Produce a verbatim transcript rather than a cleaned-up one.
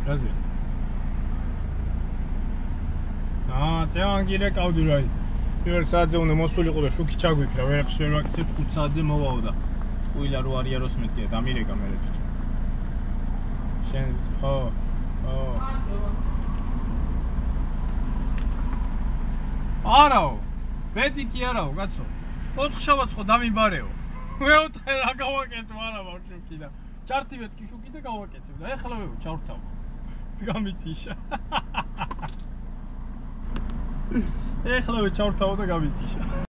გაზია. აა, წევანგირე ყავდი რა. პირველ საათზე უნდა მოსულიყო და შუქი ჩაგვიქრა, ვერაფერს ვერ ვაკეთებ, ხუთ საათზე მოვაო და ყვილა რო არის აროს მეთქია, დამირეკა მე თვითონ. შენ ხო, ხო. არაო. ბედი კი არაო, კაცო. ოთხ შაბათს ხო დამიბარეო. მეოთხე რა გავაკეთო არა ბავშვი და ჩარტი მეთქი შუქი და გავაკეთებ და ეხლა მე ჩავრთავ. გამითიშა. ეხლა მე ჩავრთავ და გამითიშა.